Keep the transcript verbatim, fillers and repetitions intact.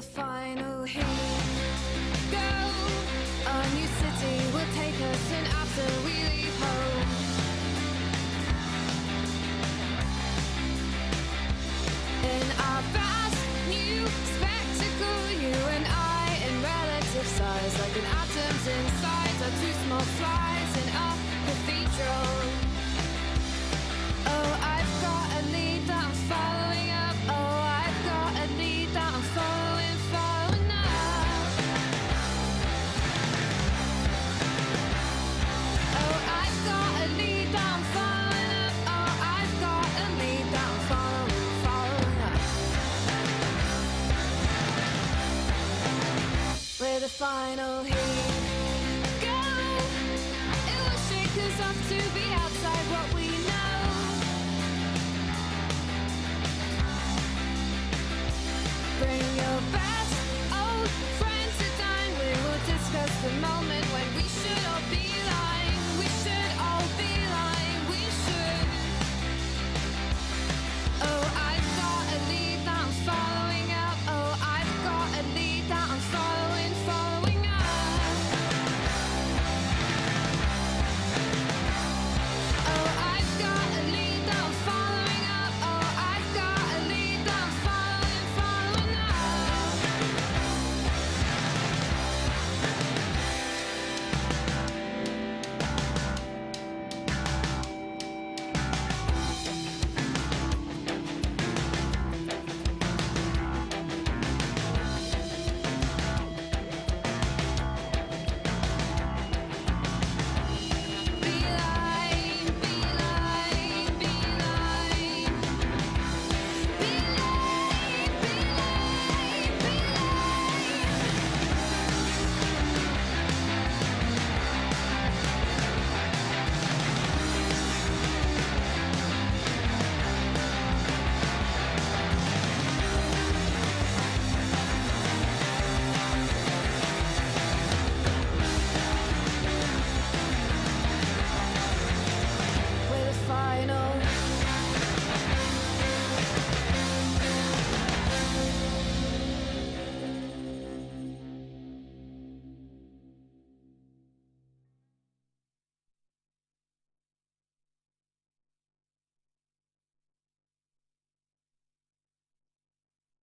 the final heat go. A new city will take us in after we leave home. In our vast new spectacle, you and I in relative size, like an atoms inside our two small flies in a cathedral. Oh, I've got a lead that I'm following up. Oh, I've got a lead that I'm following, following up. Oh, I've got a lead that I'm following up. Oh, I've got a lead that I'm following, following up. Where the final heat go, it will shake us off to be outside what we know. Bring your best old friends to dine. We will discuss the moment